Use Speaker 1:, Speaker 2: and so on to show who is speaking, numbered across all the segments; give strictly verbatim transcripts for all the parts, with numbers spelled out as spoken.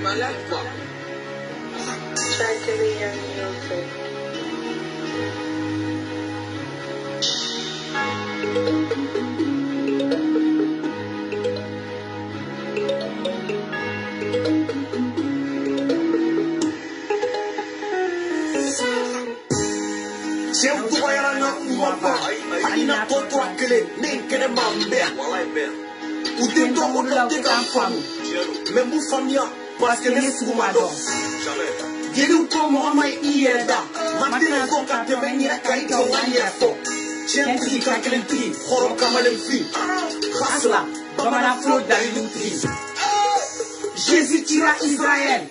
Speaker 1: malade, quoi.
Speaker 2: Try to be your music.
Speaker 1: Tiens, vous voyez la note, vous m'en pas. Aïe, n'a pas toi que les nègres que les mambères. Ou des dons, on l'a des enfants. Mais vous famille, parce que les sous m'adorent. Gelu ko mo mai iyeda matena ko ka te meni ra kai ka wani afo chentri ka kelenti khoro kamalen fi khasla bamana flo dari nutri Jésus tira Israël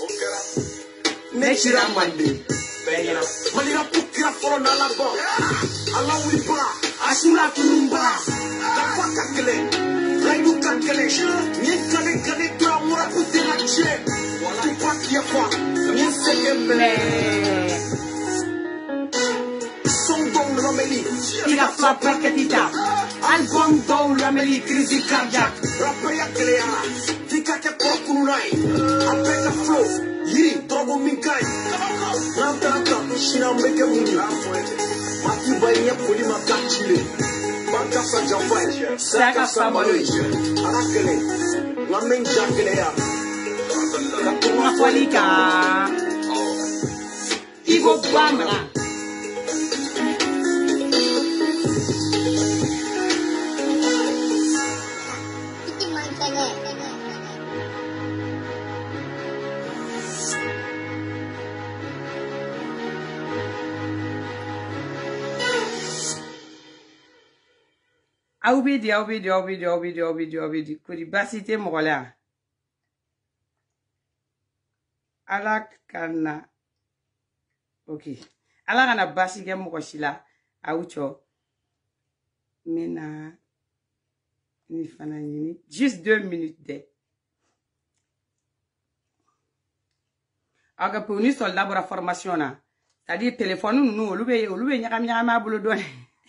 Speaker 1: ne tira mande beyana malira pukira foro na la bo Allah wi bra asura turumba ka fa ka kele raidu ka kele ni kale kale tra mura kutena che wala kwa kia kwa Son don Romeli, il a frappé que tita. Album don Romeli, crise cardiaque. Rappaya Cléa, Tika ke Pokunai, Apeka Flow, Yiri, Togo Minkai. Rantaka, Shina Meke Muni, Mati Baye Polima Kachile, Baka Sajafai, Saka Sabaloi, Arakele, Lamen Jakelea. Kakuma Kwalika Ivo Bamla Aubidi, Aubidi, Aubidi, Aubidi, Aubidi, Aubidi, Kuri Basite Mola. Alak kana ok ala kana basi ke moko sila aucho mina ni fana ni juste deux minutes de aga pour ni soldat pour la formation là c'est-à-dire téléphone nous olube olube nyaka nyama bulu don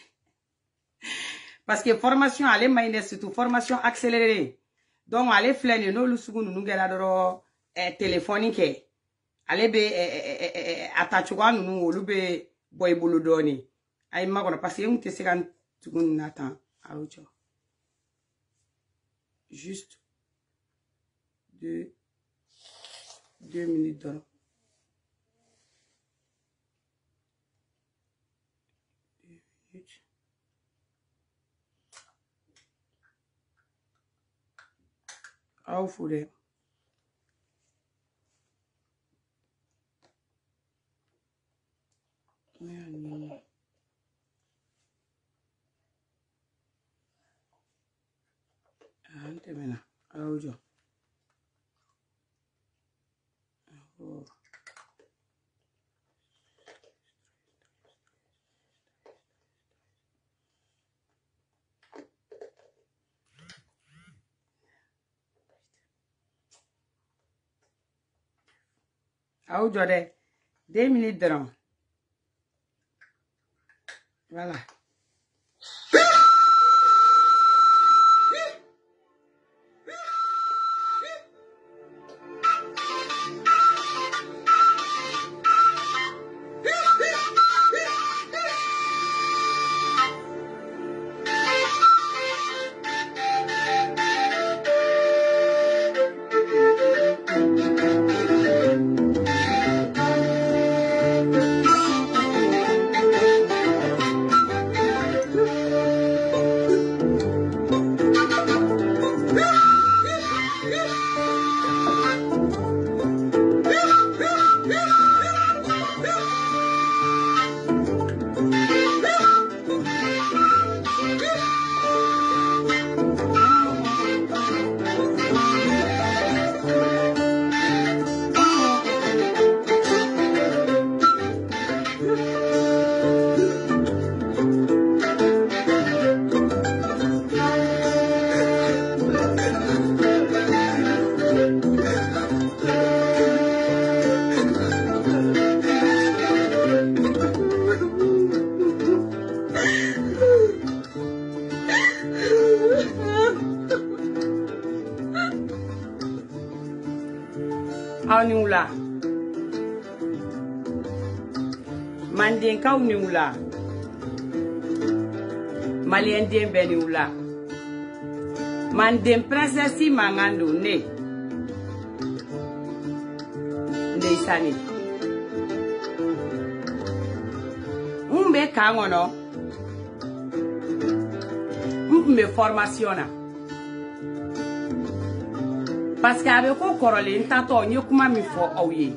Speaker 1: parce que formation ale maine surtout formation accélérée donc ale flene no lu sugu nu ngela doro eh, téléphonique ale be atachuwa nunu olu be boy bulu doni ay magona parce que on te sekan tugun natan aucho juste deux deux minutes d'or deux minutes au foule Ante mena audio. Oh. Audio de deux minutes de rang. Voilà.
Speaker 3: Aunioula. Mandenka Aunioula. Malien Benioula. Mandem princesse Mangando ne. Ndeisani. Umbe kangono. Umbe formation na. Parce qu'avec quoi corolé n'tato n'y kuma mi fo awye.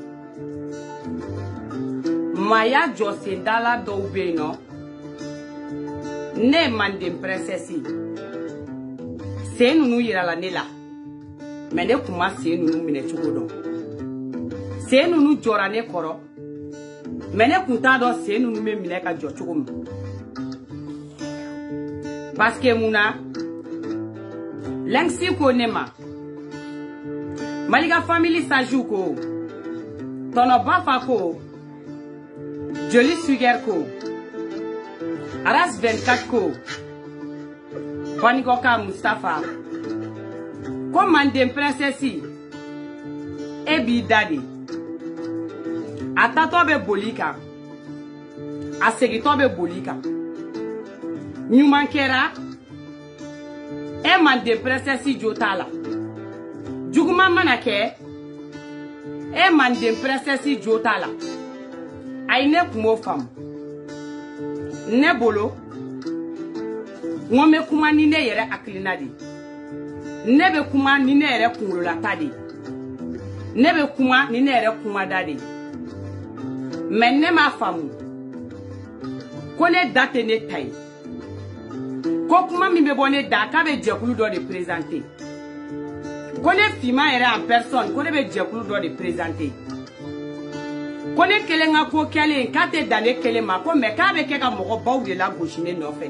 Speaker 3: Maya Jose dala doube no. Ne mandem princesse. C'est nous ira la nela. Mais ne kuma c'est nous mine chugodo. C'est nous nous jorane koro. Mais ne kunta do c'est nous me mine ka jo chugum. Parce que muna l'engsi ko nema. Malika family sajou ko. Tono bafa ko. Joli sugar ko. Aras vingt-quatre ko. Banikoka Mustafa. Commandem princesse. Ebi daddy. Atato be bolika. Asegito be bolika. Nyumankera. E mandem princesse jotala. Juguma manake. E mandem princesse jotala. Aine kumo fam. Ne bolo. Ngome kuma ni ne yere aklina di. Nebe kuma ni ne yere kunrola tadi. Nebe kuma ni ne yere kuma dadi. Men ne ma famu. Kone date ne tai. Ko kuma mi be bone da ka be jekulu do de présenter. Kone fima yere en personne, kone be jekulu do de présenter. Kone kele nga ko kele kate dane kele ma ko me ka be ke ka mogo baw de la gauchine no fait.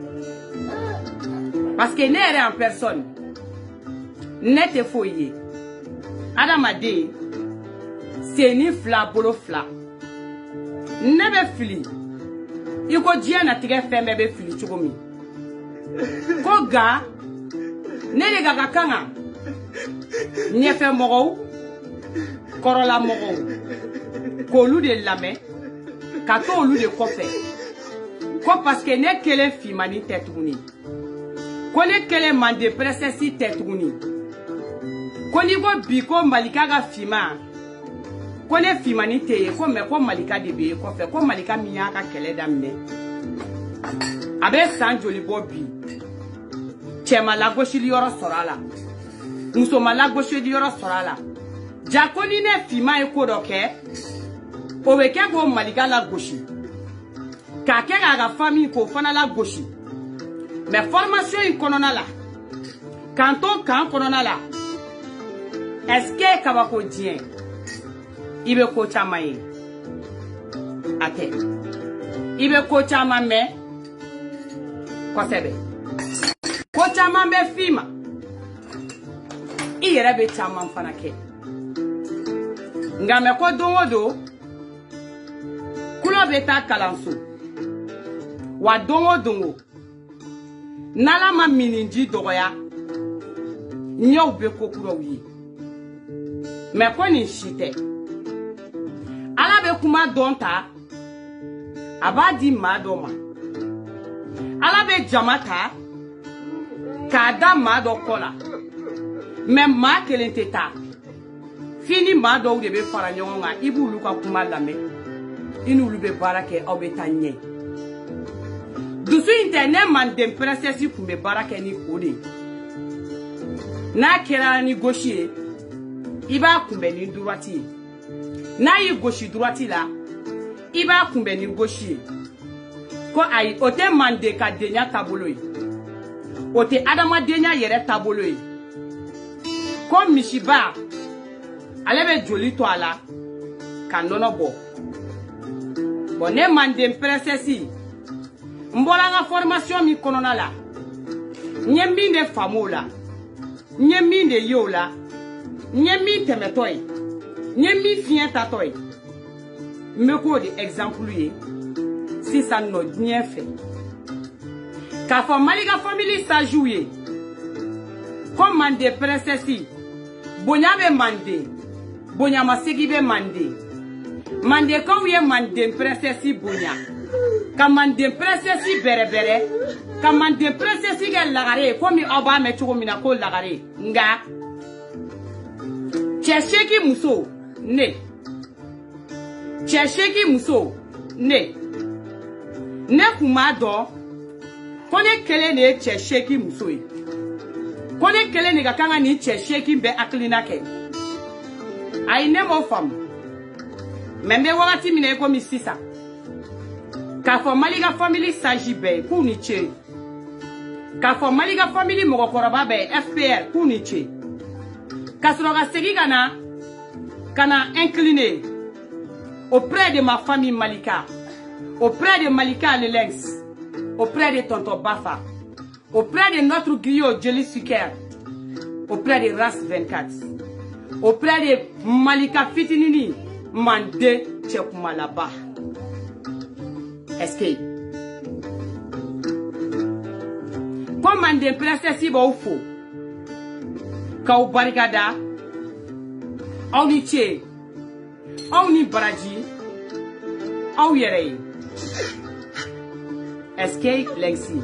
Speaker 3: Parce que n'est en personne. N'est foyer. Adamade. C'est ni fla bolo fla. Nebe fili. Iko dia na tige femme be fili chukomi. Ko ga. Nele gaga kanga. Nyefe mogo. Korola mogo. Ko lu de lame. Kato lu de kofe. Ko parce que ne kele fi mani tetuni. Kone kele mande princesse tetuni. Koni go biko malika ga fima. Kone fima ni teye ko me ko malika de be ko fe ko malika miya ka kele damne. Abe sanjoli bobi. Chema la goshi li yoro sorala. Muso mala goshi li yoro sorala. Jakoni ne fima e ko doke. Oweke go malika la goshi. Ka ke ga famille ko fana la goshi. Mais formation in konona la. Kanto kan konona la. Est-ce que kabako dien? Ibe ko chama yi. Ate. Ibe ko chama me. Kosebe. Ko chama me fima. Iyere be chama mfana ke. Ngame ko dongo do. Kulo beta kalansu. Wa dongo dongo. Nala ma mininji dogoya. Nyo be kokuro wi. Me ko ni shite. Ala be kuma donta. Abadi madoma. Ala be jamata. Kada mado kola. Me ma kelenteta. Fini mado de be fara nyonga ibu luka kuma lame. Inu lube barake obetanye. Dusu internet mandem princesse kumbe barake ni kode. Na kera ni gaucher. Iba kumbe ni droiti. Na yi gauche droiti la. Iba kumbe ni gaucher. Ko ay ote mande ka denya tabolo. Ote adama denya yere tabolo. Ko mishiba. Alebe joli to ala. Kanono bo. Bonne mandem princesse. Mbola nga formation mi konona la. Nyembinde famola. Nyembinde yola. Nyembi temetoy. Nyembi fienta toy. Me ko de exemple ye. Si ça no bien fait. Ka fo maliga family sa jouer. Comme mande princesse. Bonyabe mande. bonya masegi be mande mande ko ye mande princesse bonya ka mande princesse bere bere ka mande princesse ge lagare ko mi oba me chugo mina ko lagare nga chesheki muso ne chesheki muso ne ne kuma do kone kele ne chesheki muso yi kone kele ne ga kanga ni chesheki be aklina ke ay ne mo fam membe wakati mine ko mi sisa ka fo maliga family saji be ku ni che ka fo maliga family mo ko roba be F P R ku ni che ka soro ga segi kana kana incliné auprès de ma famille Malika, auprès de Malika Lelenx, auprès de Tonton Bafa, auprès de notre griot Jelly Suker, auprès de Ras vingt-quatre, auprès de Malika Fitinini, Mande Tchekoumalaba. Est-ce que comme Mande Princesse Iba ou faux, Kau Barigada, Auniche, Auni Baraji, Au Yere, Escape Lexi,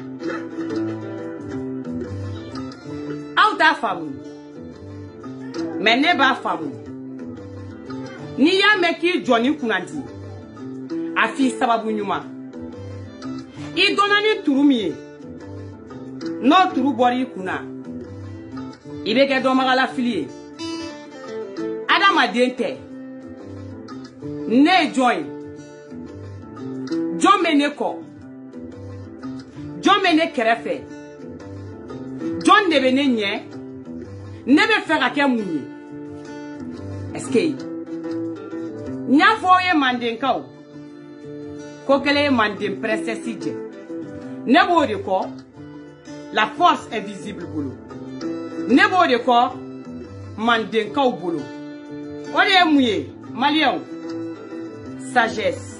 Speaker 3: Au ta femme, mais ne ba femme, ni ya meki Johnny Kunandi, Afi Sababu Nyuma, I donani turumie, no turu bori kuna, Ibeke domagala filie, Adama dente. Ne join John Meneko John Mene kerefe John de bene nye ne be fera ke munye eske nya foye manden kaw ko kele manden princesse je ne bo de ko la force est visible bolo ne bo de ko manden kaw bolo o de muye malien sagesse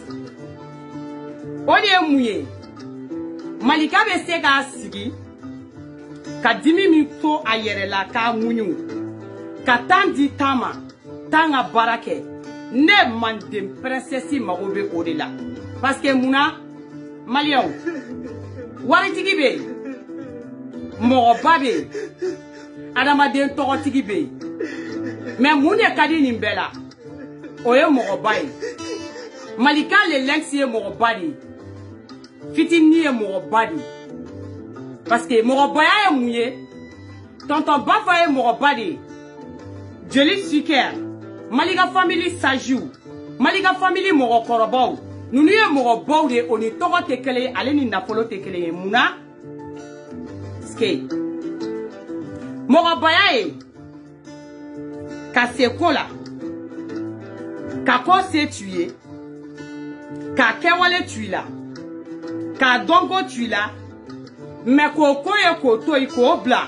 Speaker 3: Ode mouye Malika be se ka sigi ka dimi mi to ayere la ka munyu ka tandi tama tanga barake ne mande princesse magobe odela parce que muna Malien wari tigi be mo babe adama den to tigi be mais mune kadi ni mbela oye mo baye Malika le lenxie mo badi fitini e mo badi parce que mo baya e mouye tonton bafa e mo badi Jelly Suker Malika family sajou Malika family mo korobaw nunu e mo baw de oni togo tekele ale ni napolo tekele muna ske mo baya e ka se kola ka ko se tuer ka kewale tuila ka dongo tuila me ko koye ko toy ko bla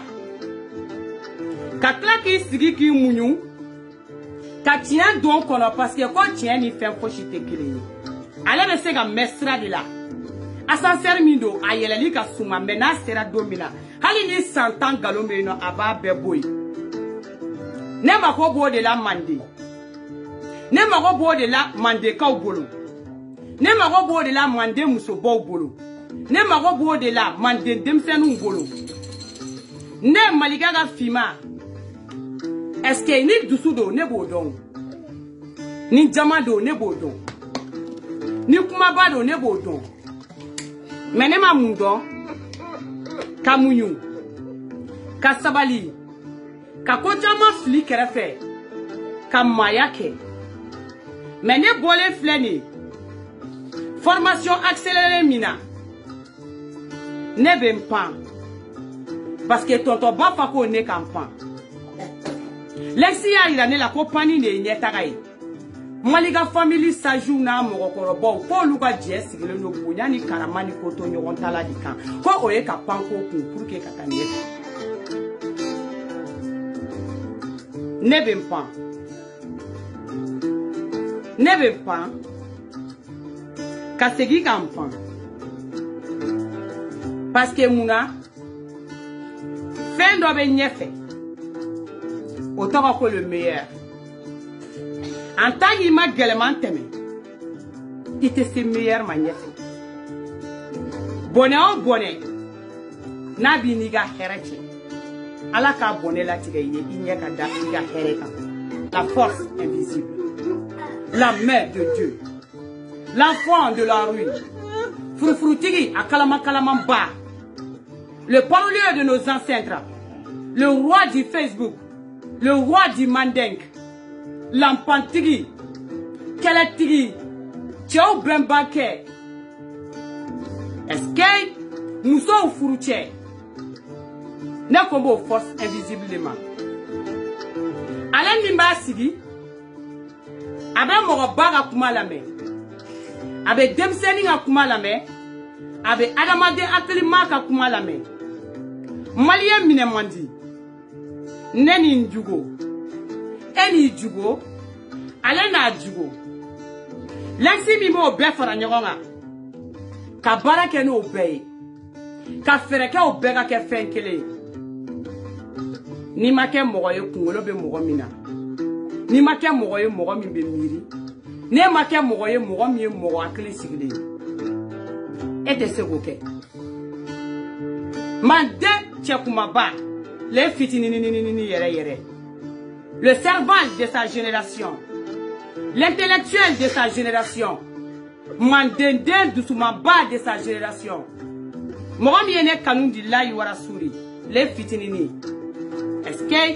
Speaker 3: ka klaki sigi ki munyu ka tien don kono parce que ko tien ni fait foshi te kele ale be se ga mesra de la ascenseur mindo ayeleli ka suma mena sera domina hali ni santan galombe no aba be boy ne ma ko bo de la mande ne ma ko bo de la mande ka bolo ne mago bo de la mande muso bo bolo ne mago bo de la mande demsenu bolo ne Malika ga fima est-ce que ni dusudo ne bo don ni jamado ne bo don ni kuma bado ne bo don mais ne ma mundo kamunyu ka sabali ka ko jama fli kerefe ka mayake mais ne bolé fleni formation accélérée mina ne ben pas parce que tonton bafa ko ne campan Lexi ya ila ne la compagnie ne nyetagai Malika family sajou na mo korobo ko luga jes gele no bonya ni karamani ko to nyon tala di kan ko oye ka panko ku pour que katanie ne ben pas ne ben pas Kasegi kampan parce que muna fin do be nyefe autant que le meilleur En tant qu'il m'a galeman temé, il était ses meilleurs manières. Bonnet au bonnet, Nabi niga hereti. Allah ka bonnet la tigaye, il n'y a qu'à niga hereta. La force invisible, la mère de Dieu, l'enfant de la rue, Frufrutigi à Kalama Kalamamba, le parolier de nos ancêtres, le roi du Facebook, le roi du Mandeng, l'Ampantigi, Keletigi, Tchao Brembake, Escape, Mousso Furuche, ne combo force invisiblement. Alain Nimba Sigi, Abe Morobaga Kumalame, Abe Demseni Akumalame, Abe Adamade Akalimaka Kumalame, Malien Minemandi, Neni Njugo, Eni Jugo, Alena Jugo, Lansi Mimo Befara Nyoronga, Kabara Keno Obey, Kafereke Obega Kefenkele. Ni ma ke mogoye kungolo be mogo mina ni ma ke mogoye mogo min be miri ne ma ke mogoye mogo mi mogo akili sigile ete segoke mande chekuma ba le fitini ni ni ni ni yere yere le cerveau de sa génération l'intellectuel de sa génération mandende dusuma ba de sa génération mogo mi ene kanundi layi wara suri le fitini ni est-ce que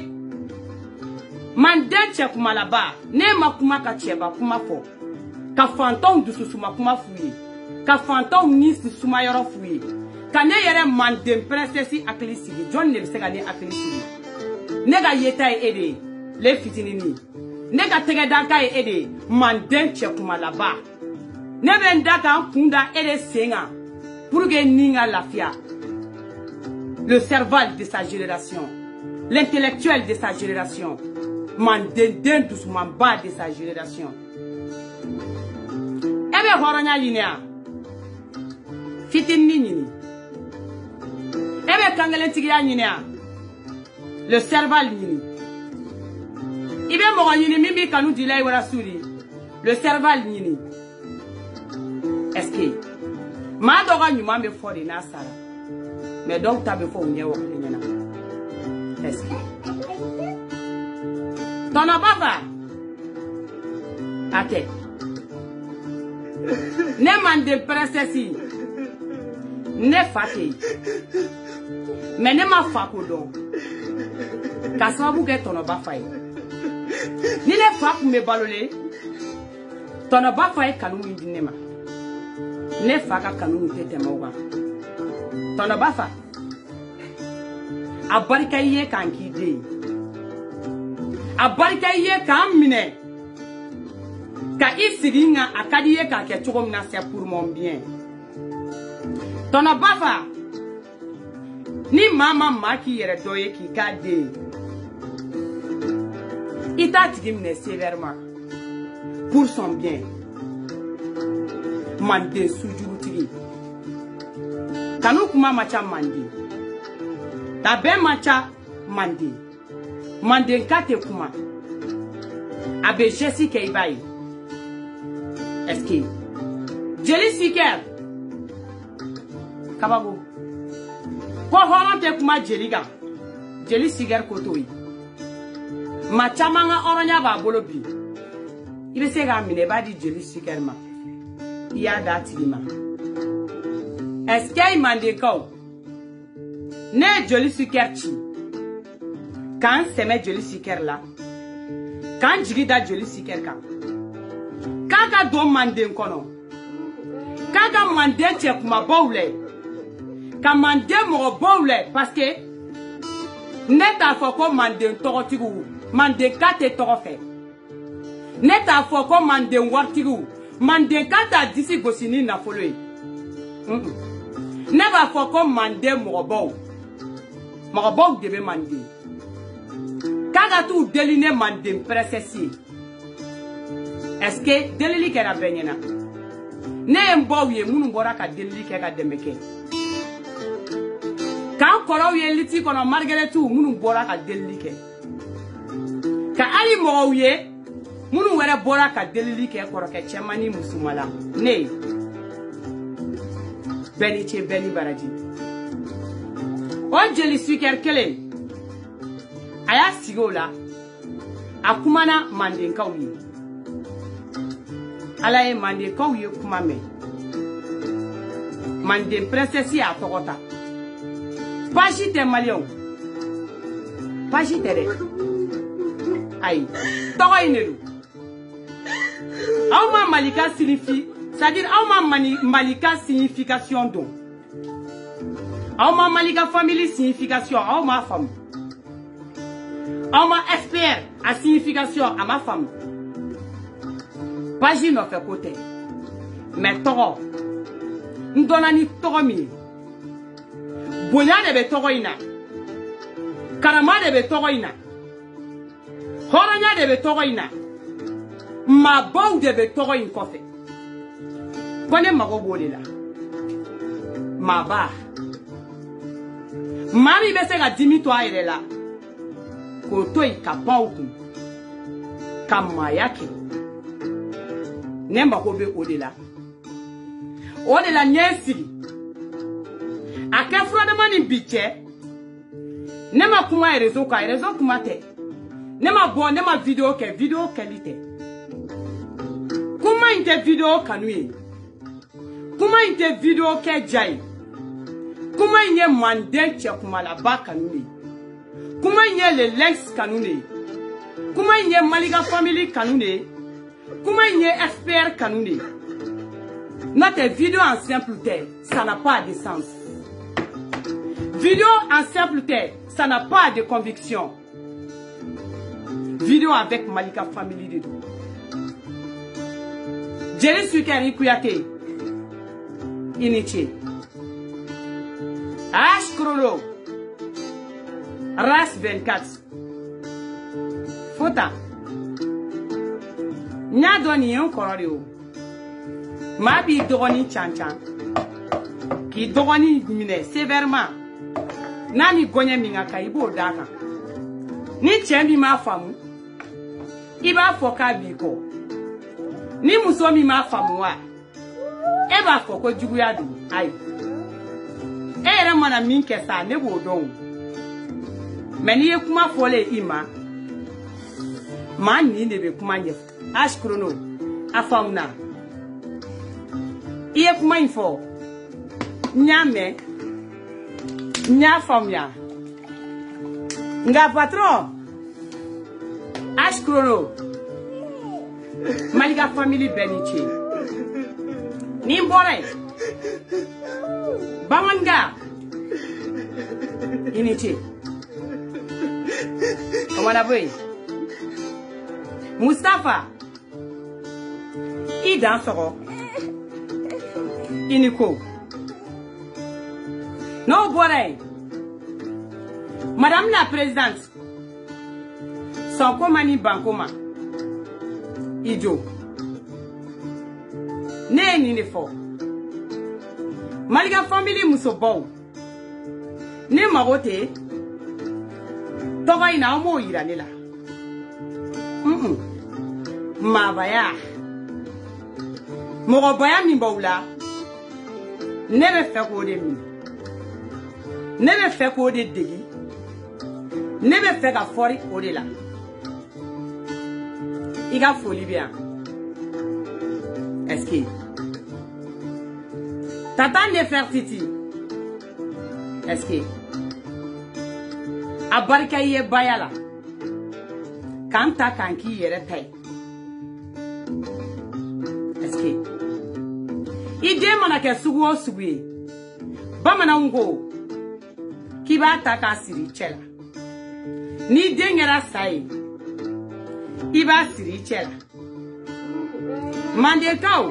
Speaker 3: Mandé kuma là-bas, ne ma kuma ka cheba kuma fo. Ka fantôme du susuma kuma fuye. Ka fantôme ni susuma yoro fuye. Ka ne yere mandé princesse akili sigi. John ne se ga ne akili sigi. Ne ga yeta e ede le fitinini. Ne ga tege danka e ede mandé kuma là-bas. Ne ben daka kunda ede senga pour que ninga lafia. Le cerveau de sa génération. L'intellectuel de sa génération, mandendin doucement bas de sa génération. Ebe horonya linéa, fitin nini. Ebe kangalentigia linéa, le cerveau nini. Ibe moranyini mimi kanu dilay wala suri, le cerveau nini. Est-ce que ma doga nyuma me fori na sara, mais donc tabe fo unye wakile nyana. Est-ce que ton ababa ate ne mande princesse ne fate mais ne ma fa ko don ka sababu ke ton ababa ni ne fa ku me balole ton ababa kanu indi ne ma ne fa ka kanu tete mawga ton ababa abarika ye kan kide abarika ye kan mine ka isiringa akadi ye ka ke chogo mina c'est pour mon bien ton abafa ni mama maki yere doye ki ka de ita tigi mine sévèrement pour son bien mande sujuru tigi kanu kuma macha mandi tabe macha mandi mandi nkate kuma abe jesi ke ibai est-ce que jeli siker kabago ko horante kuma jeliga jeli siker kotoi macha manga oronya ba bolobi ibe se ga mine ba di jeli siker ma ya dati ma est-ce que mandi ko ne joli siker chi kan seme joli siker la kan jigida joli siker kan kaka do mande kono kaka mande che kuma bowle ka mande mo bowle parce que neta foko mande togotigu mande kate togofe neta foko mande wartigu mande kata disi gosini na follow mm -mm. Neba foko mande mo bow Marabou debe mandi. Kaga tu deline mandi princesse. Est-ce que delili kera benyena? Ne mbo ye munu bora ka delili kera demeke. Kan koro ye liti kono Margaretu munu bora ka delili ke. Ka ali mo ye Munu were bora ka delili ke koroke chemani musumala. Ne. Beni che beni baraji. O jeli swiker kele. Aya sigola. Akumana mandenka uye. Alaye mandenka uye kumame. Manden princessi a tokota. Pashi te malion. Pashi tere. Aïe. Toko inelu. Auma malika signifie, c'est-à-dire auma mani, malika signification donc. Auma malika famille signification à ma femme. Auma F P R a signification à ma femme. Paji no fait côté. Mais toro. Ndonani toro mi. Bonya de toro ina. Karama de toro ina. Horanya de toro ina. Ma bau de toro in kofe. Kone mago bole la. Ma ba. Mami bese ga dimi to aire la. Koto i kapau ku. Kamayake. Nemba ko be ode la. Ode la nyesi. Ake fura de mani biche. Nema kuma rezo ka rezo kuma te. Nema bon nema video ke video qualité. Kuma inte video kanui. Kuma inte video ke jai. Kuma inye manden che kuma la ba kanui. Kuma inye le lex kanuni. Kuma inye Malika family kanuni. Kuma inye F P R kanuni. Notre vidéo en simple terre, ça n'a pas de sens. Vidéo en simple terre, ça n'a pas de conviction. Vidéo avec Malika family de tout. Jerry Sukeri Kuyake. Inichi. H Chrono. Ras vingt-quatre. Fota. Nya doni yon kororio. Ma bi dogoni chan chan. Ki dogoni mine sévèrement. Nani gonye minga kaibo daka. Ni chembi ma famu. Iba foka biko. Ni musomi ma famu wa. Eba foko jugu ya du. Ayi. E yere mana min kesa ne bo don. Meni ye kuma fole ima. Man ni ne be kuma nyef. H Chrono. Afamna. Iye kuma info. Nyame. Nya famya. Nga patron. H Chrono. Malika family benichi. Nimbore. Bamanga. Inichi. Omana boy. Mustafa. Idan soro. Iniko. No boy. Madame la présidente. Sanko mani bankoma. Ijo. Ne ni ne fo. Malika family musobo. Ne marote. Toga ina omo iranela. Mm-mm. Mabaya. Morobaya mimbaula. Nebe feko de mi. Nebe feko de degi. Nebe feka fori ode la. Iga foli bien. Est-ce que Tata Nefertiti. Est-ce que Abarika ye bayala. Kanta kanki yere tay. Est-ce que Ide manake sugu o sugu. Bamana ungo. Kiba taka siri chela. Ni dengera sai. Iba siri chela. Mande kau.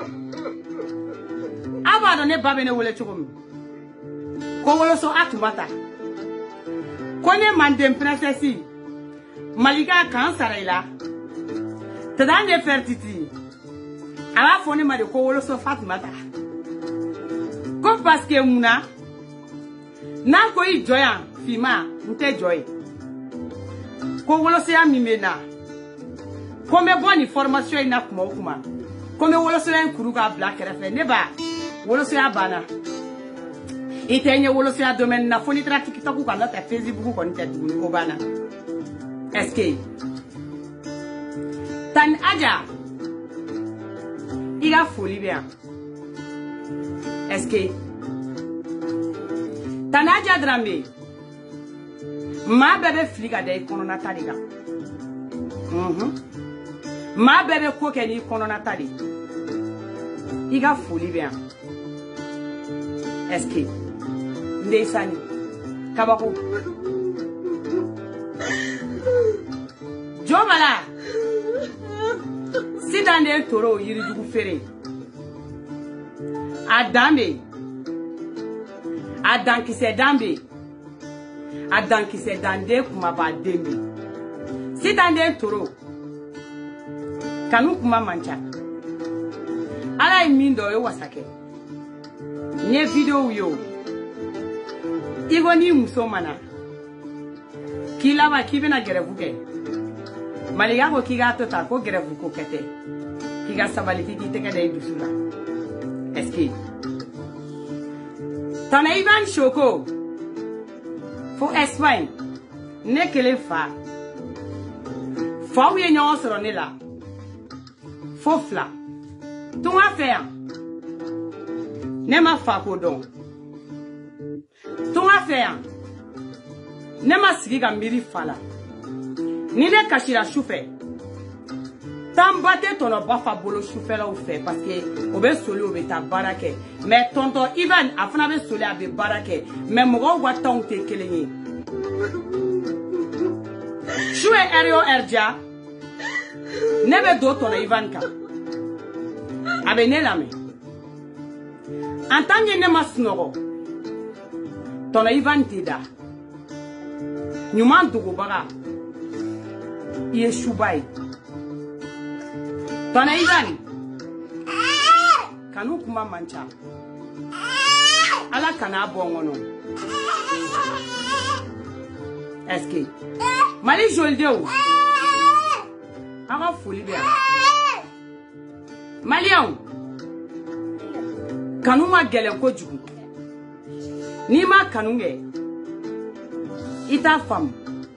Speaker 3: Abado ne babene wole chukumi. Ko wolo so atumata. Kone mande princessi. Malika kan saraila. Tada Nefertiti. Ala fone ma de ko wolo so fatumata. Ko parce que muna. Na ko i joya fima nte joy. Ko wolo se amimena. Comme bonne formation il n'a kuma kuma. Comme wolosoya en kuruga black refe ne ba wolosoya bana. Itenye wolosoya domaine na foni tra TikTok ou kana ta Facebook ko nte duguni ko bana. Est-ce que tan aja il a folie bien. Est-ce que tan aja Dramé ma bébé fliga de konona taliga. Mhm. Ma bébé ko ke ni konona tali. Il a folie bien. Est-ce que Ndesani Kabako Jomala si dans des taureaux yiri du féré Adambe Adam qui s'est dambe Adam qui s'est dandé kuma ba dembe si dans des taureaux kanu kuma mancha ala imindo yo wasake nye video yo Igo ni musomana kila ba kibena gerevuke maliga ko kiga to ta ko gerevuko kete kiga sabali ti teke dai dusula eski tana Ivan Shoko fo Espagne ne kele fa fa wi nyon soro ne la fo fla tu ma faire ne ma fa ko don ton affaire ne ma sigi ka miri fala ni ne kashira choufe tambate ton bafa bolo choufe la ou fait parce que o be soli o be ta barake mais tonton Ivan afana be soli abe barake mais mogo wa ton te kelenyi choué erio erja ne be do ton Ivan ka abe ne la me en tant que ne ma snoro ton Ivan Tida Nyuman Dugu Baga Yeshubai ton Ivan Kanu Kuma Mancha Ala Kana Bongono Est-ce que Mali Joldeo Aga Fouli Bia Malion Kanu Ma Gelen Ko Jugu Ni ma kanunge ita femme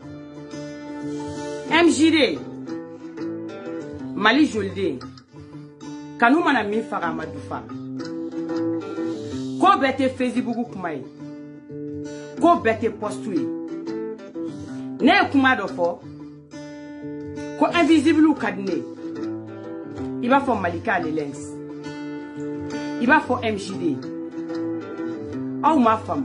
Speaker 3: M J D Mali Jolde kanu mana mi faga madufa ko bete Facebook kumai ko bete postui ne kuma do fo ko invisible kadne iba fo Malika le lens iba fo M J D ou ma femme.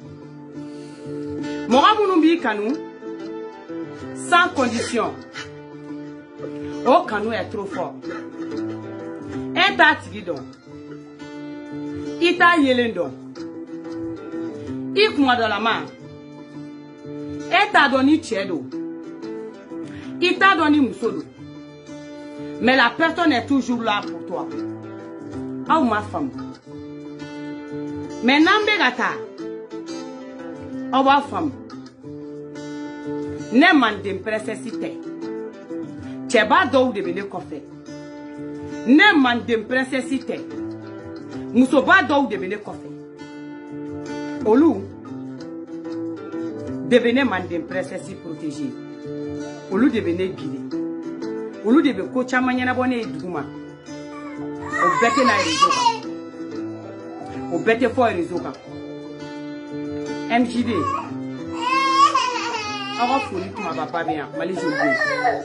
Speaker 3: Mora Mounoubi Kanou, sans condition. Oh, Kanou est trop fort. Et ta tigidon. Ita yelendon. Ikuma dans la main. Et ta donné tchedo. Ita donné moussodo. Mais la personne est toujours là pour toi. Oh, ma femme. Mais n'ambe gata, oba femme, ne mande princessite, cheba dou de bene kofe, ne mande princessite, musoba dou de bene kofe, olu, de bene mande princessi protégé, olu de bene guide, olu de be ko chamanya na bone eduma, o bete na rezoka. Au bête fort et réseau. M J D. Avant folie, tu m'as pas bien. Mali Jolde.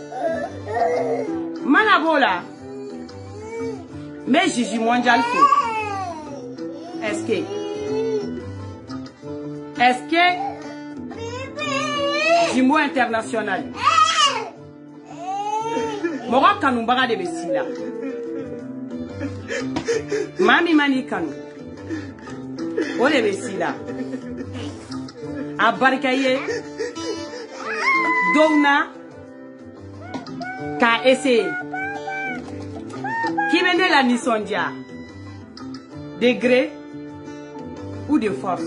Speaker 3: Manabola. Mais Gigi mondial. Est-ce que. Est-ce que. Jimo international. Mora Kanumbaga de Bessila. Mami Mani Kanou. Ole Bessila. Abarkaye. Dona. Ka essayer. Qui venait la Nisondia? Degré ou de force?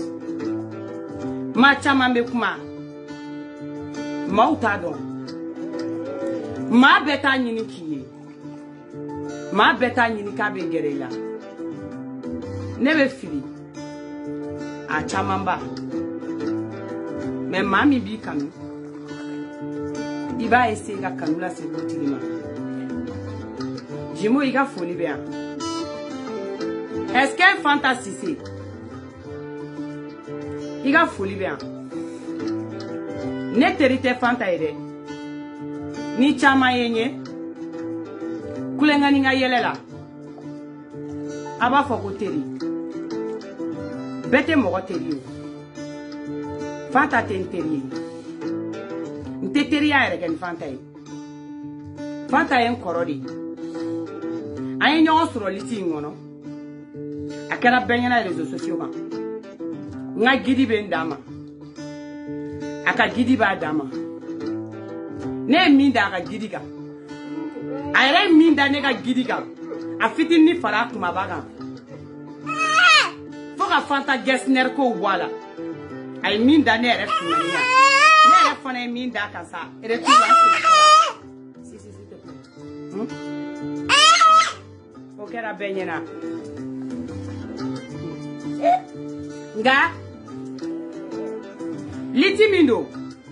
Speaker 3: Macha Mambekuma. Mautadon. Ma beta nyini kiye. Ma beta nyini ka be gere la. Nebe fili. A chamamba. Mais mami bi kanu. Il va essayer de kanu la se botilima. Jimo iga foli bien. Est-ce qu'elle fantasise? Iga foli bien. Ne terite fanta ere. Ni chama yenye. Kulenga ninga yelela. Aba foko teri. Bete mogo teri. Fanta tenteri. Nte teri ya ere gen fanta yi. Fanta yen korodi. Ayen nyon suro liti ngono. Akera benye na réseaux sociaux kan. Nga gidi ben dama. Aka gidi ba dama. Ne minda aka gidi ka. Ayre minda ne ka gidi ka. A fitin ni fara kuma baga. Foka fanta gesner ko wala. Ay minda ne re funania. Ne re fana minda ka sa. Ere tu la si si si te plaît. Hmm? Okera benyena. Nga liti mindo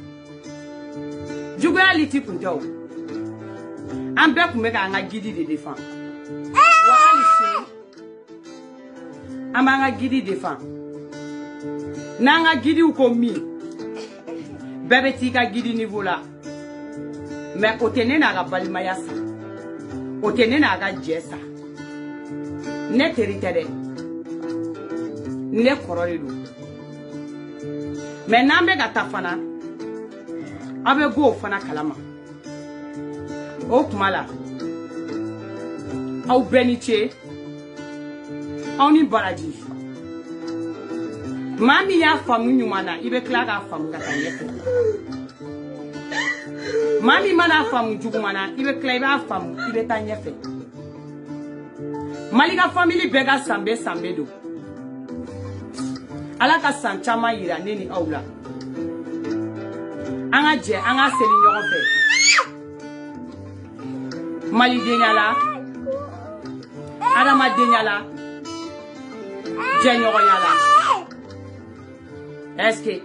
Speaker 3: jugoya liti kuntaw ambe kumbe ka nga gidi de defan wa alisi amanga gidi defan nanga gidi uko mi bebe tika gidi niveau la mais otene na ga balmaya sa otene na ga jesa ne teritere ne korori do mais nambe gata fana abe go fana kalama o kumala au beniche au ni baraji mami ya famu nyumana ibe klaga famu gata yefe mami mana famu jugumana ibe klaiba famu ibe tanyefe malika family bega sambe sambe do alaka san chama yira neni aula anga je anga seli nyogo fe mali denyala adama denyala je nyogo yala est-ce que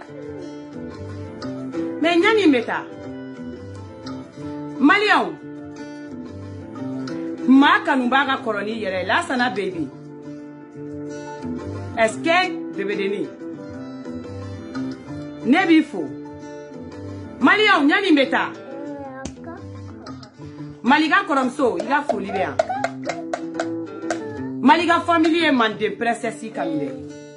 Speaker 3: mais nyani meta malion ma kanumbaga koloni yere la sana baby est-ce que bébé Denis Nebi fo Malia nyani meta Maliga koromso iga foli be an Maliga family e mande princesse kamile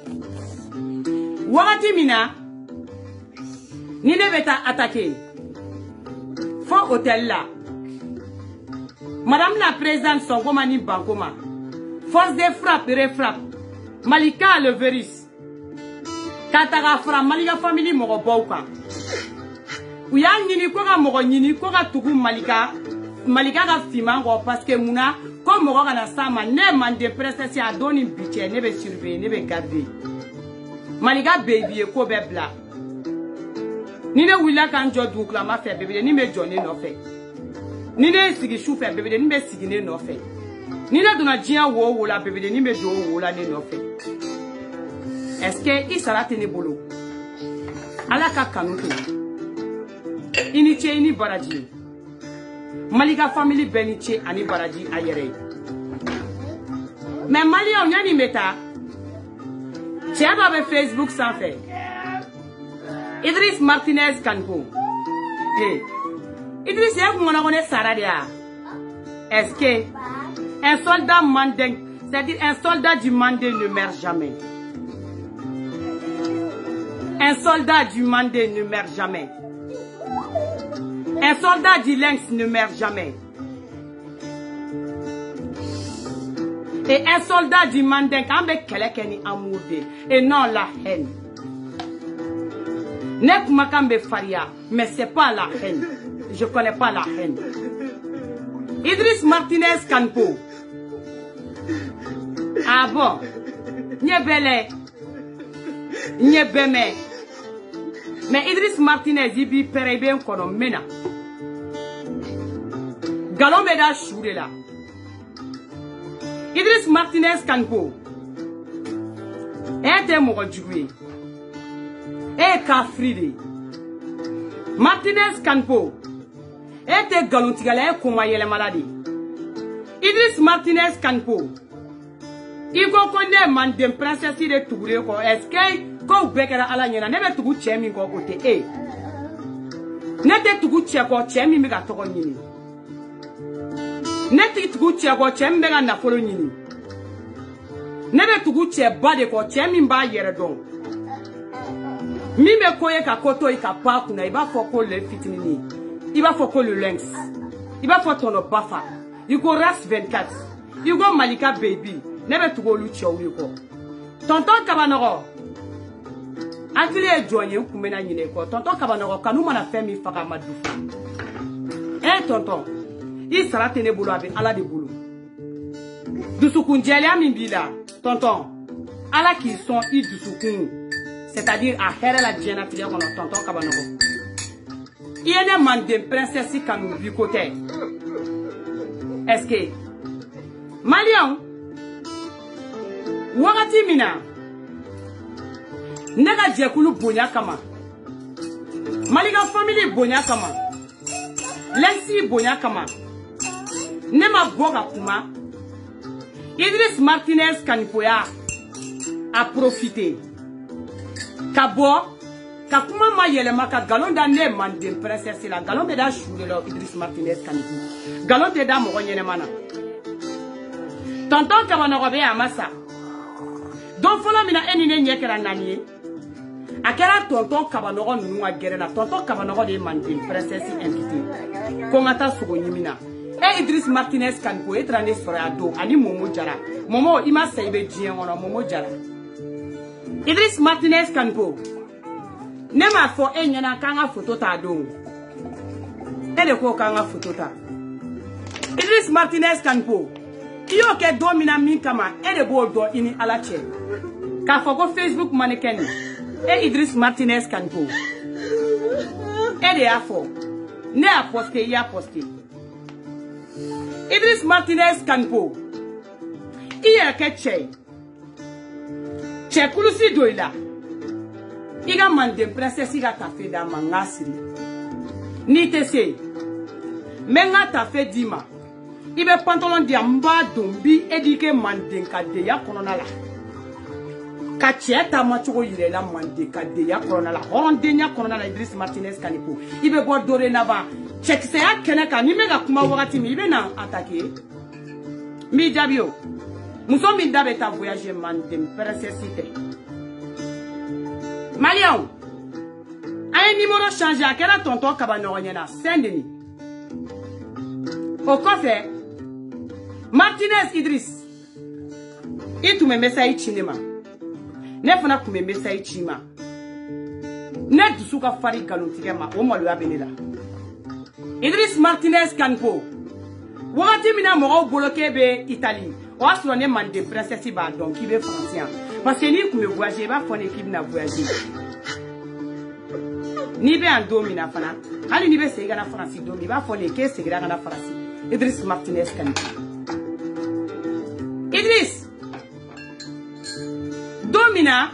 Speaker 3: Wakati mina ni ne beta attaquer fo hôtel là Madame la présidente Songoma ni Bankoma force de frappe refrappe Malika le virus Katara fra Malika family mogo bauka. Uya nyini ko ga mogo nyini ko ga tugu Malika Malika ga fimango parce que muna ko mogo ga na sama ne mande princesse a doni biche ne be surveiller ne be garder. Malika baby ko be bla. Ni ne wila kan jo du kla ma fe bébé ni me jone no fe. Ni ne sigi chou fe bébé ni me sigi ne no fe. Ni ne dona dia wo wo la bébé ni me do wo la ne no fe. Est-ce que il sera tenu bolo? Alaka kanuto. Iniche ini baraji. Malika family beniche ani baraji ayere. Mais Mali on yani meta. Tiens avec Facebook sans faire. Idriss Martinez Kanko. Hey. Idriss y'a qu'on a connaît Saradia. Est-ce que un soldat manding, c'est-à-dire un soldat du mandé ne meurt jamais. Un soldat du mandé ne meurt jamais. Un soldat du lynx ne meurt jamais. Et un soldat du mandé, quand il y a amour et non la haine. Nek makambe faria, mais c'est pas la haine. Je connais pas la haine. Idriss Martinez Kanko. Ah bon? Nye bele. Nye beme. Mais Idriss Martinez, il bi perebe kono mena. galon bɛ da su de la Idriss Martinez Kanko e tɛ mɔgɔ jugu ye e ye kafiri de Martinez Kanko e tɛ galontigɛla e koma yɛlɛmala de Idriss Martinez Kanko i ko ko ne Manden princesse de tugulen kɔ est-ce que ko bɛɛ kɛra Ala ɲɛna ne bɛ tugu cɛ min kɔ o tɛ e ne tɛ tugu cɛ kɔ cɛ min bɛ ka tɔgɔ ɲini ne tɛ tugu cɛ kɔ cɛ min bɛ ka nafolo ɲini ne bɛ tugu cɛ ba de kɔ cɛ min b'a yɛrɛ dɔn min bɛ ko ye ka ko to i ka pa kunna i b'a fɔ ko le fitinini i b'a fɔ ko le lynx i b'a fɔ tɔnɔ bafa i ko ras vingt-quatre i ko Malika baby ne bɛ tugu olu cɛw de kɔ tonton Kabanɔgɔ hakili ye jɔn ye n kun bɛna ɲinɛ i kɔ tonton Kabanɔgɔ kanu mana fɛn min faga ma du fa eh tonton i sara tɛ ne bolo a bɛ Ala de bolo dusukun jɛlenya min b'i la tonton Ala k'i sɔn i dusukun c'est-à-dire a hɛrɛ la diɲɛlatigɛ kɔnɔ tonton Kabanɔgɔ i ye ne Manden princesse kanu bi ko tɛ est-ce que Maliyɛnw wagati min na ne ka jɛkulu bonya kama Malika famille bonya kama Lexi bonya kama ne ma bɔ ka kuma Idriss Martinez Kanikoya a profité ka bɔ ka kuma ma yɛlɛma ka galon da ne Manden princesse la galon bɛ da su de la Idriss Martinez Kaniko galon tɛ da mɔgɔ ɲɛnɛma na tonton Kabanɔgɔ bɛ a ma sa don fɔlɔ min na e ni ne ɲɛ kɛra naani ye a kɛra tonton Kabanɔgɔ ninnu ka gɛrɛ la tonton Kabanɔgɔ de ye Manden princesse invité ko n ka taa sogo ɲimi na e Idriss Martinez Kaniko e taara ne sɔrɔ a don ani Momo Jara Momo i ma sa i bɛ diɲɛ kɔnɔ Momo Jara Idriss Martinez Kaniko ne m'a fɔ e ɲɛna k'an ka photo ta a don e de ko k'an ka photo ta Idriss Martinez Kaniko i y'o kɛ don min na min kama e de b'o dɔn i ni Ala cɛ k'a fɔ ko Facebook mannequin e Idriss Martinez Kaniko e de y'a fɔ ne y'a posté i y'a posté Idriss Martinez Kaniko i yɛrɛ kɛ cɛ ye cɛ kulusi don i la i ka Manden princesse ka tafe d'a ma n k'a siri n'i tɛ se n bɛ n ka tafe d'i ma i bɛ pantalon di yan n b'a don bi éduquer Manden ka deya kɔnɔna la ka cɛ taama cogo yira i la Manden ka deya kɔnɔna la hɔrɔndenya kɔnɔna la Idriss Martinez Kaniko i bɛ bɔ dorénavant cɛkisɛya kɛnɛ kan n'i bɛ ka kuma wagati min i bɛ na attaquer n b'i jaabi o muso min da bɛ taa voyager Manden princesse tɛ Maliyɛnw an ye numéro changer a kɛra tonton Kabanɔgɔ ɲɛna Saint-Denis o kɔfɛ Martinez Idriss i tun bɛ message ci ne ma ne fana tun bɛ message ci ma ne dusu ka fari galontigɛ ma o maloya bɛ ne la Idriss Martinez Kaniko wagati min na mɔgɔw bolo k'e bɛ Italie o y'a sɔrɔ ne Manden princesse b'a dɔn k'i bɛ France yan parce que n'i tun bɛ voyager i b'a fɔ ne k'i bɛna voyager n'i bɛ yan don min na fana hali n'i bɛ segin ka na France don min i b'a fɔ ne k'e seginna ka na France Idriss Martinez Kaniko Idriss don min na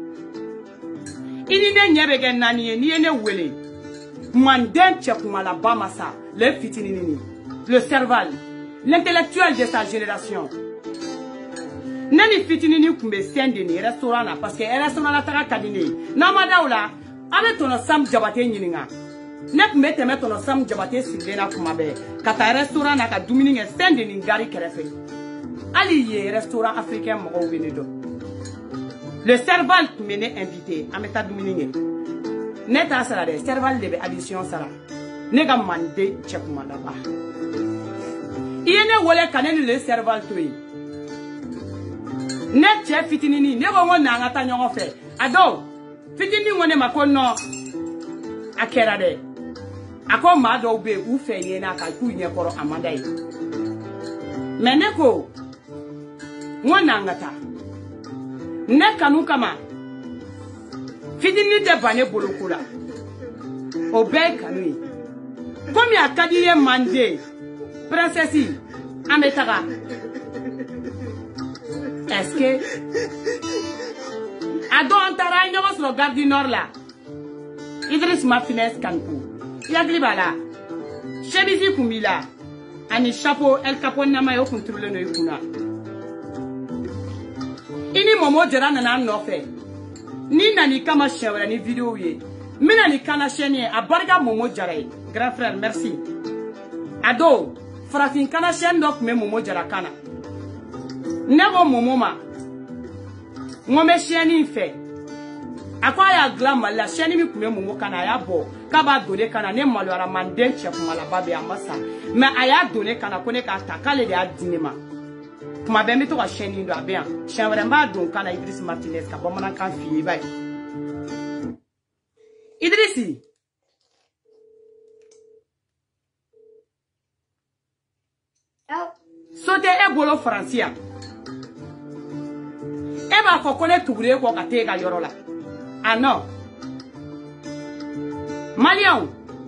Speaker 3: i ni ne ɲɛ bɛ kɛ naani ye n'i ye ne wele Manden cɛkumalaba masa le fitinini le cerval l'intellectuel de sa génération ne ni fitinini kun bɛ Saint-Denis restaurant na parce que restaurant la taga ka di ne ye n'an ma da o la an bɛ tɔnɔ Sam Jabate ɲininka ne kun bɛ tɛmɛ tɔnɔ Sam Jabate sigilen na kuma bɛɛ ka taa restaurant na ka dumuni kɛ Saint-Denis gari kɛrɛfɛ hali yen restaurant africain mɔgɔw bɛ ne dɔn le cerval tun bɛ ne invité an bɛ taa dumuni kɛ ne t'a sara dɛ cerval de bɛ addition sara ne ka Manden cɛkumalaba i ye ne wele ka ne ni le cerval to yen ne cɛ fitinini ne ko n ko na an ka taa ɲɔgɔn fɛ a dɔw fitinin ko ne ma ko non a kɛra dɛ a ko maa dɔw bɛ yen u fɛ yen na ka k'u ɲɛkɔrɔ a man d'a ye mais ne ko n ko na an ka taa ne kanu kama fitinin tɛ ban ne bolo ko la o bɛɛ ye kanu ye komi a ka di ye Manden princesse Ametaga. Est-ce que Ado Antara Nyos le garde du Nord là. Idriss Martinez Kankou. Yagli bala. Chemise Kumila. Ani chapeau El Capone Namayo contrôle no yukuna. Ini momo jera nana nofe. Ni nani kama chèvre ni vidéo ye. Mina ni kana chaîne a barga momo jara. Grand frère, merci. Ado, frafin kana chaîne dok me momo jara kana. Nego momo ma. Ngome chaîne fait. Akwa ya glama la chaîne mi kume momo kana ya bo. Kaba dole kana ne malo ara manden che kuma la babe amasa. Mais aya dole kana kone ka takale de adinema. Kuma be mi to ka chaîne ndo abia. Chèvre mba don kana Idriss Martinez ka bomana kan fi bay. Idrissi Sote e bolo Francia. E ba ko kone tugure ko ka te ga yoro la. Ah non. Malion.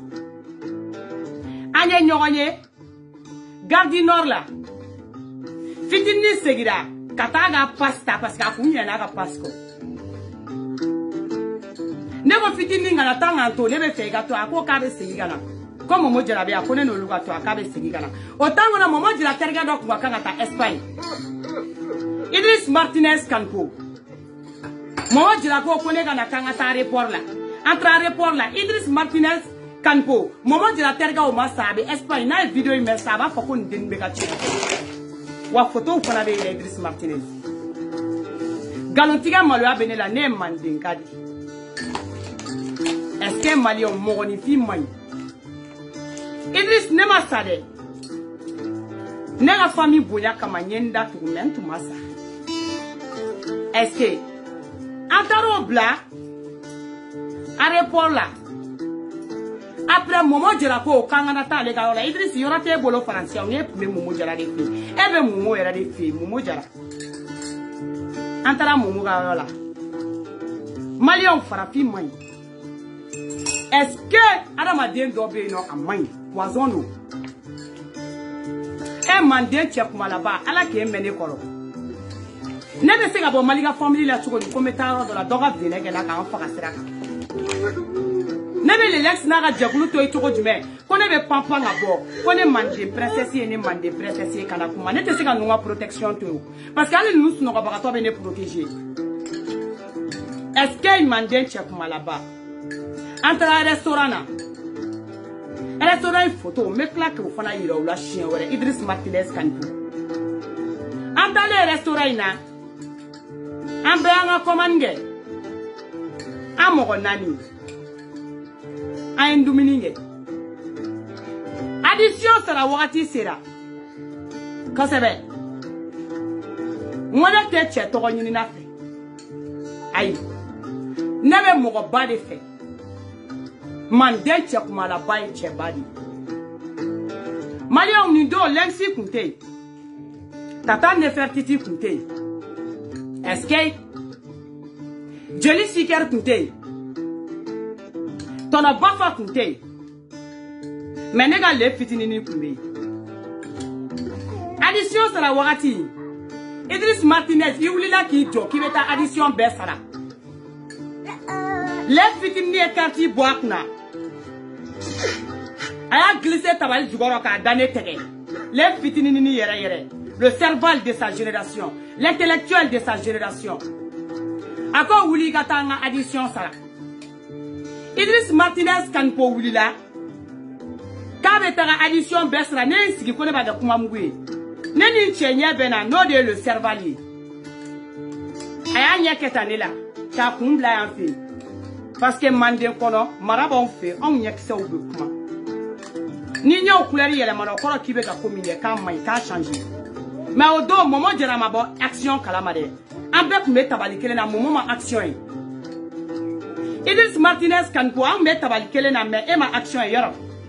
Speaker 3: Anye nyoganye. Gardi Nord la. Fitini segira. Kataga pasta parce que akunya na ga pasko. Nego fitini ngana tanga to lebe fega to ako ka be segigana. Comme momo jara be akone no luga to aka be segigana. Otango na momo jara terga do kwa kanga ta Espagne. Idriss Martinez Kankou. Momo jara ko kone kana kanga ta aéroport la. Entre aéroport la Idriss Martinez Kankou. Momo jara terga o masabe Espagne na video me saba foko ndin ka chi. Wa photo fana be Idriss Martinez. Galontiga malo abene la ne mandin kadi. Est-ce que Mali on moroni fi mani? Idriss ne ma sade. Ne la famille boya kama nyenda tu mentu masa. Est-ce que Antaro bla aéroport là. Après momo jera ko kangana ta le ga Idriss yora te bolo français on est pour momo jera de fi. Ebe momo era de fi momo jera. Antara momo ga la. Mali on fara fi mani. Est-ce que Adamadien dobe no amani poison no e manden che kuma la ba ala ke mene kolo ne be se ga bo maliga family la tuko ko metaro do la doga vile ke la ka on faka sira ne be le lex na ga jagulu to itoko jume ko ne be pampa nga bo ko ne manje princesse e ne mande princesse kana kuma ne te se ga nunga protection to parce que ale nous no ga ba to be ne protéger. Est-ce que manden che kuma la ba entre un restaurant là, un restaurant photo, me claque au fond il a la chien ou Idriss Martinez Kankou. Entre les restaurants là, un béanga commandé, un moronani, un dominingue. Addition sera wakati sera. Quand c'est vrai, moi la tête c'est toi qui n'a fait. Aïe, n'avez mon pas de fait. Mandel che kuma la baye che badi. Malion ni do lensi kunte. Tata Nefertiti kunte. Est-ce que Jeli Siker kunte. Tona bafa kunte. Menega le fitini ni kumbe. Addition sera wakati. Idriss Martinez iwulila ki jo ki beta addition besara. Le fitini e karti boakna. Aya glissé tabali jugoro ka dane tege. Le fitini ni yere yere. Le cerveau de sa génération, l'intellectuel de sa génération. Ako wuli gatanga addition sara. Idriss Martinez Kankou wuli la. Kabe tanga addition besra ne sigi kone ba de kuma mugwe. Ne ni chenye bena no de le cerveau. Aya nyeketa ne la. Ka kumbla en fi. Parce que mande kono maraba on fait on nyekse ou kuma. Ni nyo couleur yele mano kono kibe ka komine ka mai ka changer. Mais au dos moment de ramabo action kalamade. Ambek me tabali kele na moment action. Idriss Martinez Kankou am me tabali kele na me e ma action yoro.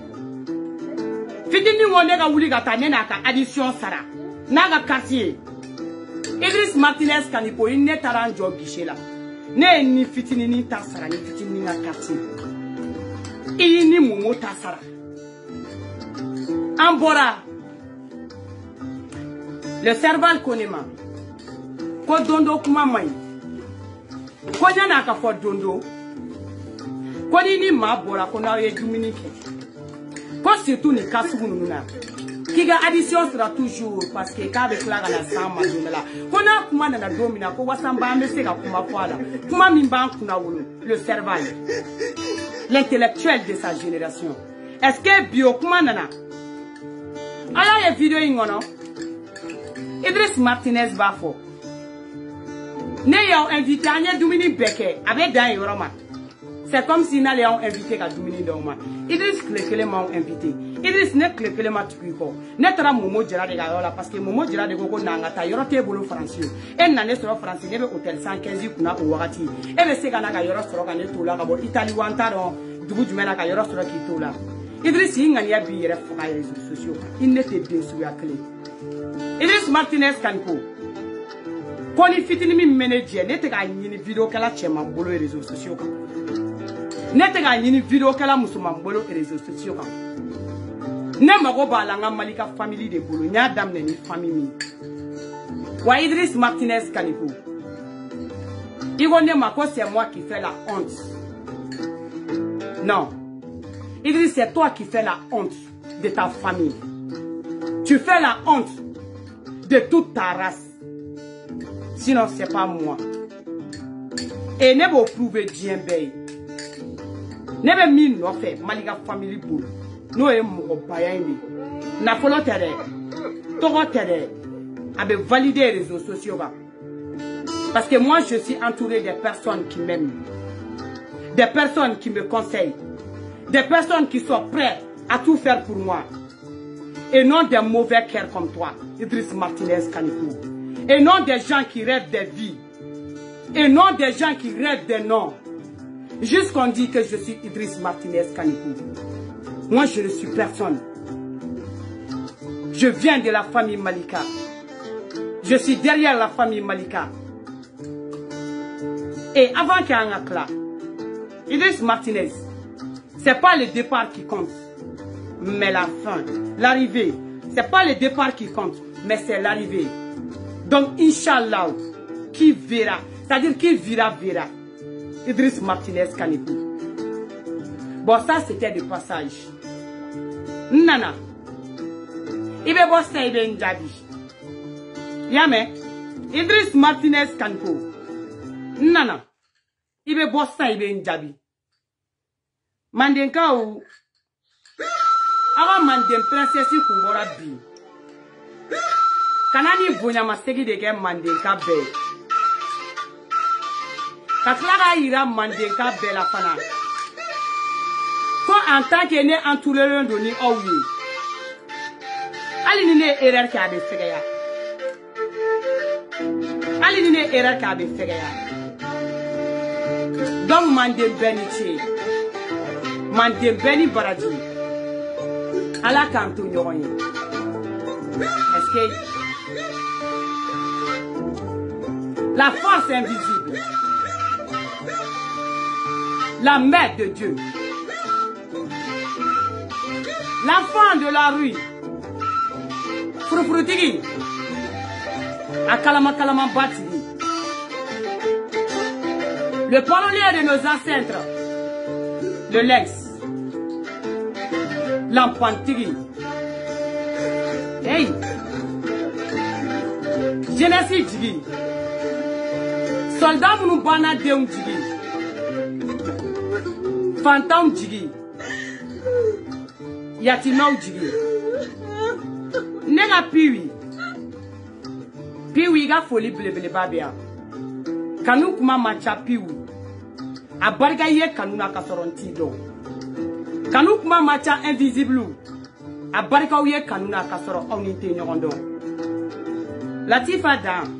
Speaker 3: Fidini wonde ga wuli ga tane na ka addition sara. Na ga quartier. Idriss Martinez Kankou ine taranjo gishela. Ne ni fitini ni tasara ni fitini na quartier. Ini momo tasara. Ambora Le cerveau connaît ma. Ko dondo kuma mai. Ko nyana ka fo dondo. Ko ni ni ma bora ko na ye dumuni ke. Ko surtout ni kasugu nuna. Kiga addition sera toujours parce que ka be kla la sama donela. Ko na kuma na domina ko wasamba me se ka kuma kwala. Kuma min ban kuna wolo le cerveau. L'intellectuel de sa génération. Est-ce que bio kuma nana? Aya ye video ingono. Idriss Martinez Bafo. Ne y'a invité à n'y Domini Beke avec Dan Yoroma. C'est comme si n'allait invité à Domini Doma. Idriss Klekele m'a invité. Idriss ne Klekele m'a tué. Ne tra Momo Djera de Gayola parce que Momo Djera de Gogo Nangata Yorote Bolo français. Et n'année sur le français, il y avait hôtel cent quinze kuna ou Wagati. Et le Segana Gayoro sur la Netoula, Italie Wantaro, Dubu Jumena Gayoro sur la Kitola. Idriss Yingania Bire pour les réseaux sociaux. Il n'était bien sous la clé. Idriss Martinez Kanko. Koni fitini mi manager ne te ga nyini video kala chema bolo réseaux sociaux kan. Ne te ga nyini video kala musulman bolo réseaux sociaux kan. Ne mago ba la nga Malika family de bolo nya dam ne ni famille. Wa Idriss Martinez Kaniko. Igo ne mako c'est moi qui fais la honte. Non. Idriss c'est toi qui fais la honte de ta famille. Tu fais la honte de toute ta race. Sinon, c'est pas moi. Et ne vous prouver bien bay. Ne be min no fait Malika family boul. No e mo bayandi. Na folo tere. Togo tere. Abe valider les réseaux sociaux. Parce que moi, je suis entouré des personnes qui m'aiment. Des personnes qui me conseillent. Des personnes qui sont prêtes à tout faire pour moi. Et non des mauvais cœurs comme toi, Idriss Martinez Kaniko. Et non des gens qui rêvent des vies. Et non des gens qui rêvent des noms. Juste qu'on dit que je suis Idriss Martinez Kaniko. Moi, je ne suis personne. Je viens de la famille Malika. Je suis derrière la famille Malika. Et avant qu'il y ait un éclat, Idriss Martinez, c'est pas le départ qui compte, mais la fin, l'arrivée. C'est pas le départ qui compte, mais c'est l'arrivée. Donc, Inch'Allah, qui verra, c'est-à-dire qui verra, verra. Idriss Martinez Kaniko. Bon, ça, c'était de passage. Nana. Il va bosser, il va n'jabi. Yame. Idriss Martinez Kaniko. Nana. Il va bosser, il va n'jabi. Mandenka ou. Avant Manden princesse Kumbora bi. Kanani Bonyama segi de gen Mandenka be. Kaklaga ira Mandenka be la fana. Ko en tant que ne entouré l'un de ni owi. Ali ni ne erreur ki abe fegeya. Ali ni ne erreur ki abe fegeya. Donc Manden beniti. Manden beni baradi. Ala kanto nyoronye. Est-ce que la force invisible, la mère de Dieu, l'enfant de la rue, Frufrutigi, Akalama Kalama Batigi, le parolier de nos ancêtres, le Lex, l'Ampantigi. Hey! Jeunesse Djigi. Soldat Mounou Bana Deum Djigi. Fantôme Djigi. Yatimau Djigi. Nega Piwi. Piwi ga foli blebele babia. Kanu kuma macha Piwi. Abarga ye kanuna kasoronti do. Kanu kuma macha invisible. Abarika ou ye kanuna kasoro onite nyondo. Latifa Dan.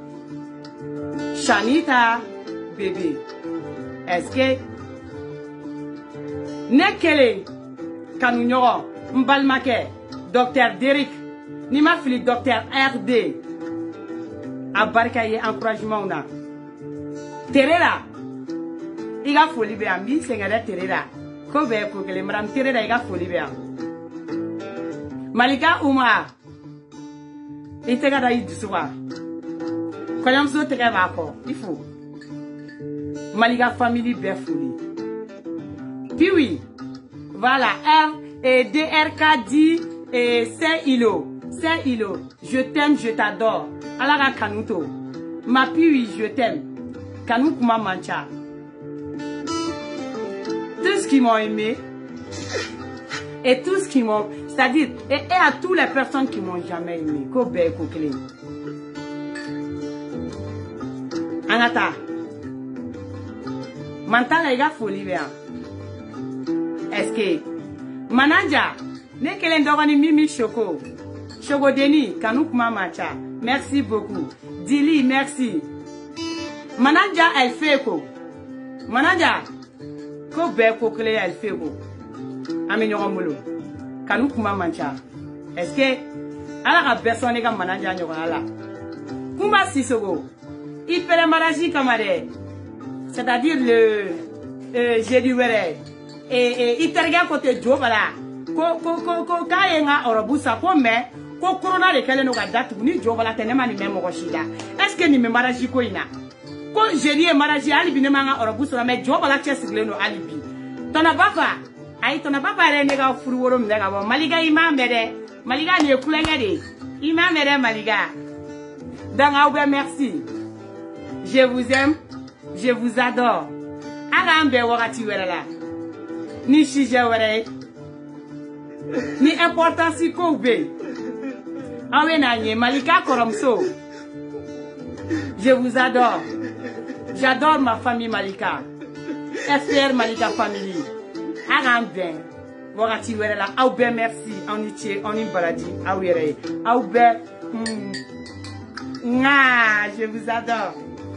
Speaker 3: Shanita bébé. Est-ce que nekele kanunyo mbalmake docteur Derek ni ma fili docteur R D. Abarika ye encouragement na. Terera. Iga foli be ambi sengada terera. Ko be ko kele maram terera iga foli be am. Malika Oumar, Il te gada du soir. Quand on se te gada il faut. Maliga famille bien folie. Puis oui, voilà, R et D R K dit et Saint-Ilo. Saint-Ilo, je t'aime, je t'adore. Alaga Kanuto. Ma puis je t'aime. Kanou Kuma Mancha. Tout ce qui m'ont aimé et tout ce qui m'ont, c'est-à-dire, et, et à toutes les personnes qui m'ont jamais aimé. Kobe Kokele. Anata. Mental les gars folie bien. Est-ce que manager ne kelen dogani Mimi Choco Choco Deni Kanouk Mamacha merci beaucoup Dili merci manager elle fait quoi manager ko be ko kele elle fait quoi amenyo molo Kanouk Mamacha est-ce que ala ka personne ka manager nyo ala kumba sisogo hyper maraji kamare c'est-à-dire le euh, j'ai du wéré et il te regarde côté Joe voilà ko ko ko ko kayenga orobusa ko me ko corona le kele no ga datu ni Joe voilà tenema ni memo ko shida est-ce que ni me maraji ko ina ko jeri e maraji ali bi ne manga orobusa me Joe voilà chesigle no alibi tona baba ai tona baba re ne ga furu woro me ga maliga ima mere maliga ni ekulenge de ima mere maliga danga oube merci je vous aime je vous adore arambe wakati wera ni chije were ni importance ko be awe na nye malika koromso je vous adore j'adore ma famille Malika F R Malika family arambe wakati wera la aube merci en itier en imbaladi awere aube nga je vous adore.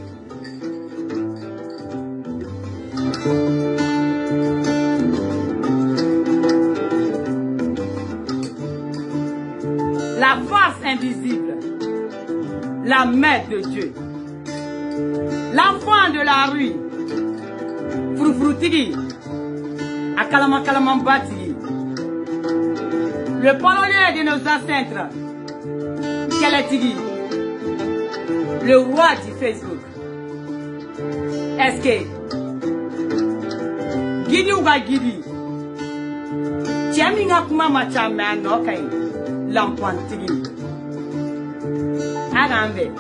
Speaker 3: La force invisible, la main de Dieu, l'enfant de la rue, Frufrutigi, Akalama Kalamambati, le polonais de nos ancêtres, Keletigi, le roi du Facebook. Est-ce que Gidi ou Gidi, Tiaminga Kuma Machama no Kai. L'empantigi agambe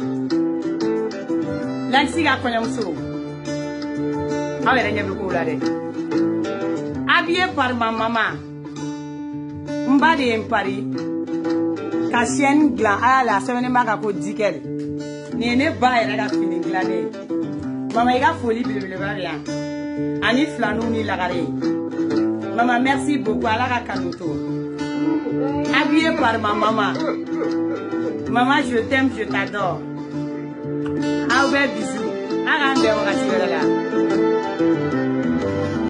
Speaker 3: lansiga konyamso awere nyabe ko lade habillé par ma maman mbade en Paris ka chien glan ala semaine maka ko dikel nene ba era ga fini glane mama iga folie bile ba bien ani flanou ni lagare maman merci beaucoup ala ka kanuto habillé par ma maman. Maman, je t'aime, je t'adore. Ah ouais, bisous. Ah, on va là.